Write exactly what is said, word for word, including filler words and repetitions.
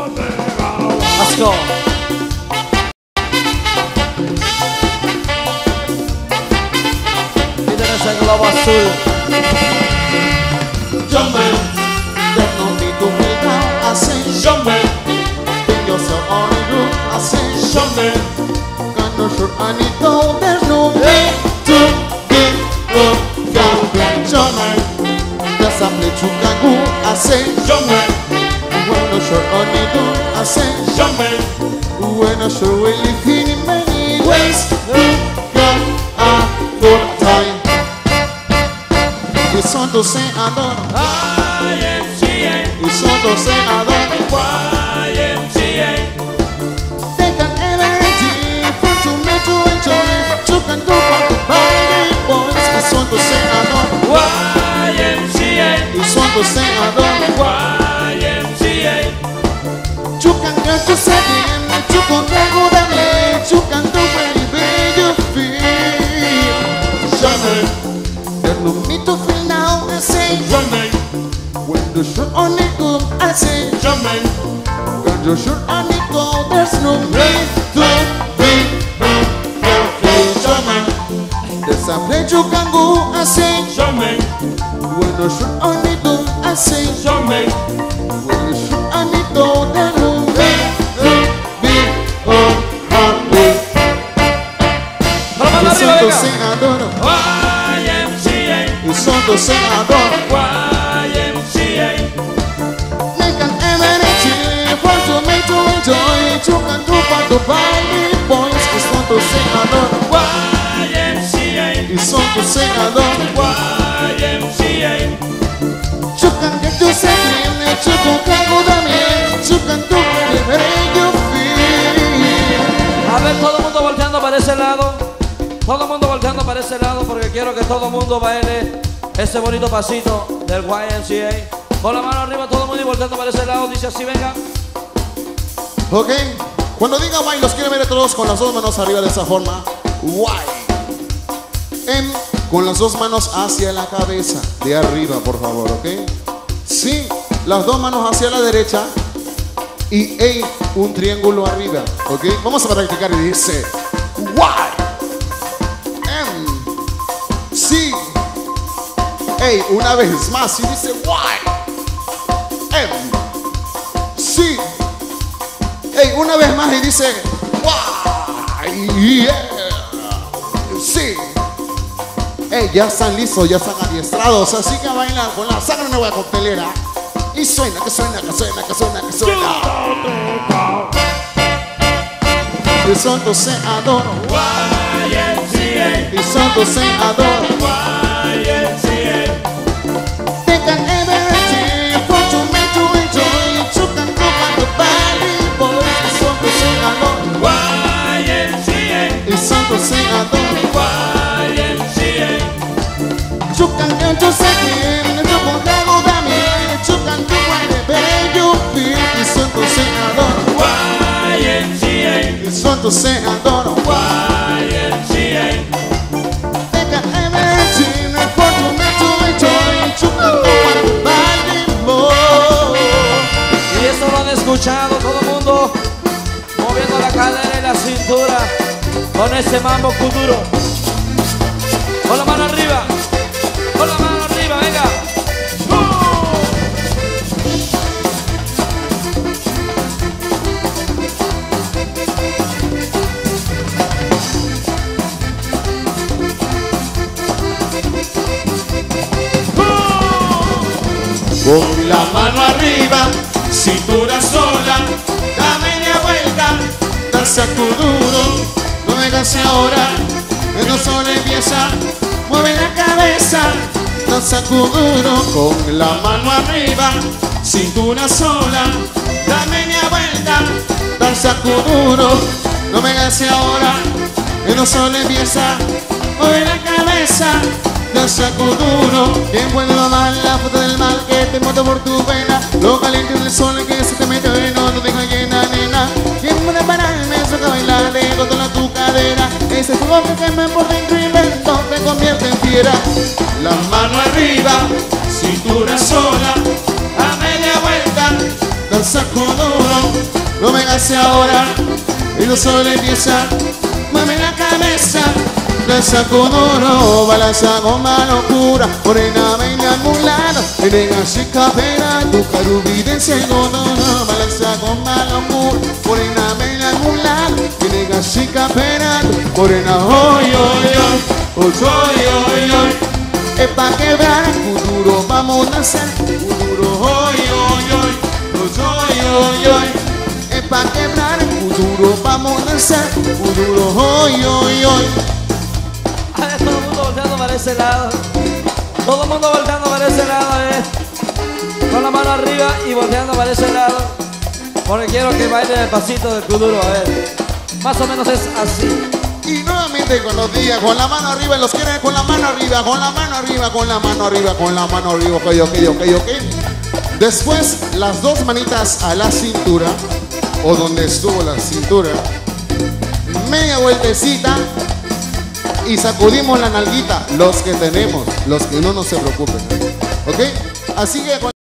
Let's go. Y tenés el globo azul. Jumping, there's no need to feel down. I say jumping, think you're so on the roof. I say jumping, got no shirt I need though. There's no need to give up. Jumping, jumping, there's a play to go. I say jumping, when no shirt I need though. I say jumping, when no shirt will live in many ways to come out for time. Ils sont au sein à don. Y M C A. Ils sont au sein à don. Y M C A. They can energy for to make you enjoy. You can do what the body boys. Ils sont au sein à don. Y M C A. Ils sont au sein à don. Y M C A. You can get to second. You can go down there. You can do whatever you feel. Jamais. There's no need to feel now. I say Jamais. when the shirt on it go. I say Jamais. when the shirt on it go. There's no need to be okay. Jamais. There's a place you can go. I say Jamais. when the shirt on it go. I say Jamais. when the shirt on it go. There's no need to be okay. Con la mano Ils arriba, sont au venga. sein à don. Y M C A. Ils sont au sein à don. Y M C A. Make an energy for to make to enjoy. You can do what the body boys. Ils sont au sein à don. Y M C A. Ils sont au sein à don. Y M C A. You can get to second. You can go down here. You can do whatever you feel. A ver, todo el mundo volteando para ese lado. Todo el mundo volteando para ese lado porque quiero que todo el mundo baile ese bonito pasito del Y M C A. Con la mano arriba todo el mundo y volteando para ese lado. Dice así, venga. Ok. Cuando diga guay, los quiero ver a todos con las dos manos arriba de esa forma. Guay. En, con las dos manos hacia la cabeza. De arriba, por favor, ok. Sí, las dos manos hacia la derecha. Y ey, un triángulo arriba, ok. Vamos a practicar y dice guay. En, sí. Ey, una vez más y dice guay. En, sí. Ey, una vez más y dice guay, yeah. Sí. Ey, ya están listos, ya están adiestrados, así que bailan con la sangre nueva coctelera. Y suena, que suena, que suena, que suena, que suena. Y son se adoro. Y M C A. Y son se adoro. Y M C A. They can energy for to make to enjoy. You can go by the body boys. Y son se adoro. Y M C A. Y son se adoro. Y M C A. You can get to second, you can go down here, you can do whatever you feel. Y son se adoro. Y M C A. Y son se adoro. Y M C A. They got energy for to make to enjoy. You can go by the body more. Y esto lo han escuchado todo el mundo moviendo la cadera y la cintura con ese mambo kuduro. Con la mano arriba, con la mano arriba, venga. Con la mano arriba, cintura sola, da media vuelta, danza kuduro, no me canse ahora, que no solo empieza, mueve la cabeza, danza kuduro, con la mano arriba, cintura sola, da media vuelta, danza kuduro, no me canse ahora, que no solo empieza, mueve la cabeza. Danza kuduro, quien puede mamar la foto del mal que te mata por tu pena. Lo caliente del sol que se te mete y no te deja llena, nena. Quien puede pararme, saca a bailar de toda tu cadera. Ese fuego que quema por dentro y lento te convierte en fiera. La mano arriba, cintura sola, a media vuelta. danza kuduro. No me hagas ahora, y no solo empieza. Mueve la cabeza, danza kuduro. Balanza con mala locura, morena venga al mulano. Venga chica pera, tu carubidense kuduro. Balanza con mala locura, morena venga al mulano. Venga chica pera, morena hoy, hoy, hoy. Hoy, hoy, hoy, hoy. Es pa' quebrar el futuro, vamos a hacer futuro hoy, hoy, hoy, hoy, hoy, hoy. Es pa' quebrar el futuro, vamos a hacer futuro hoy, hoy, hoy. A ver, todo el mundo volteando para ese lado. Todo el mundo volteando para ese lado, a ver. Con la mano arriba y volteando para ese lado. Porque quiero que baile el pasito del kuduro, a ver. Más o menos es así. Y nuevamente con los días, con la mano arriba, los quieren con la mano arriba, con la mano arriba, con la mano arriba, con la mano arriba, ok, ok, ok, ok. Después, las dos manitas a la cintura, o donde estuvo la cintura, media vueltecita y sacudimos la nalguita, los que tenemos, los que no, no se preocupen, ok. Así que con